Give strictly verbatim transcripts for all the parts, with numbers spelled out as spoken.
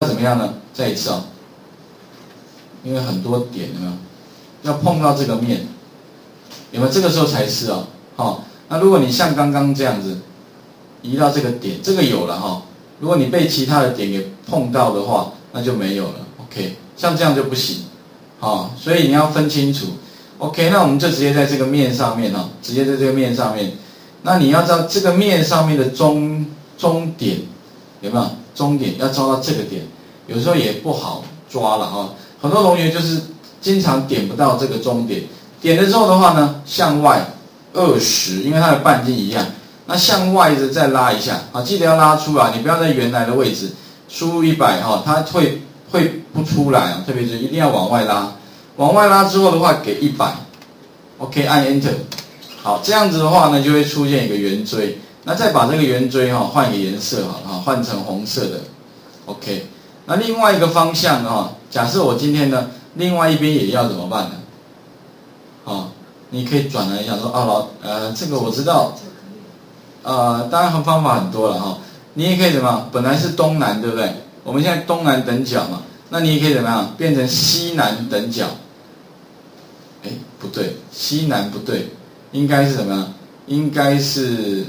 怎么样呢？再一次哦，因为很多点有没有？要碰到这个面，有没有？这个时候才是哦。好，那如果你像刚刚这样子移到这个点，这个有了哈。如果你被其他的点给碰到的话，那就没有了。OK， 像这样就不行。好，所以你要分清楚。OK， 那我们就直接在这个面上面哦，直接在这个面上面。那你要知道这个面上面的中中点有没有？中点要抓到这个点，有时候也不好抓了哈。很多同学就是经常点不到这个中点，点了之后的话呢，向外二十，因为它的半径一样，那向外的再拉一下啊，记得要拉出来，你不要在原来的位置输入一百哈，它会会不出来啊，特别是一定要往外拉，往外拉之后的话给一百 ，OK， 按 Enter。好，这样子的话呢，就会出现一个圆锥。那再把这个圆锥哈换一个颜色好了哈，换成红色的。OK， 那另外一个方向哈，假设我今天呢，另外一边也要怎么办呢？啊，你可以转来想说啊老呃这个我知道，呃当然方法很多了哈。你也可以怎么样？本来是东南对不对？我们现在东南等角嘛，那你也可以怎么样？变成西南等角。哎，不对，西南不对。应该是什么样？应该是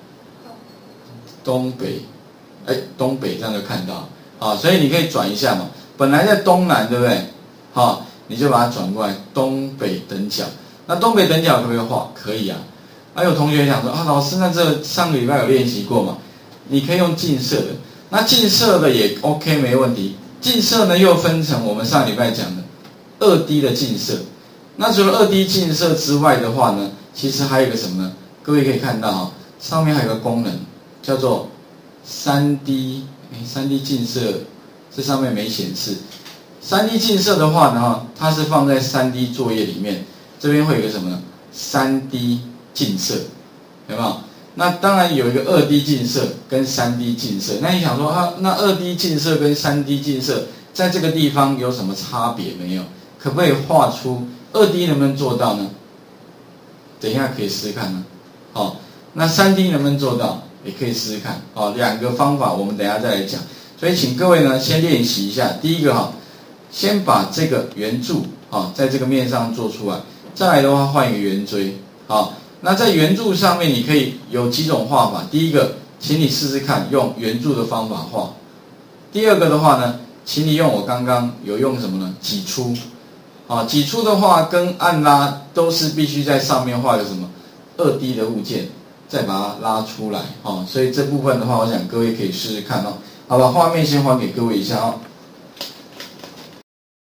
东北，哎，东北这样就看到啊，所以你可以转一下嘛。本来在东南，对不对？好，你就把它转过来，东北等角。那东北等角可不可以画？可以啊。还有同学想说啊，老师，那这上个礼拜有练习过嘛？你可以用近色的，那近色的也 OK， 没问题。近色呢又分成我们上礼拜讲的二 D 的近色。那除了二 D 近色之外的话呢？其实还有一个什么呢？各位可以看到哈，上面还有个功能叫做 三 D， 哎 ，三 D 近色，这上面没显示。三 D 近色的话呢，它是放在 三 D 作业里面，这边会有一个什么呢？ 三 D 近色，有没有？那当然有一个二 D 近色跟 三 D 近色。那你想说啊，那二 D 近色跟 三 D 近色在这个地方有什么差别没有？可不可以画出二 D 能不能做到呢？等一下可以试试看呢。好，那 三 D 能不能做到？也可以试试看。好，两个方法我们等一下再来讲。所以请各位呢先练习一下。第一个哈，先把这个圆柱啊在这个面上做出来。再来的话换一个圆锥。好，那在圆柱上面你可以有几种画法。第一个，请你试试看用圆柱的方法画。第二个的话呢，请你用我刚刚有用什么呢？挤出。啊，挤出的话跟按拉都是必须在上面画个什么二 D 的物件，再把它拉出来。哦，所以这部分的话，我想各位可以试试看哦。好吧，画面先还给各位一下哦。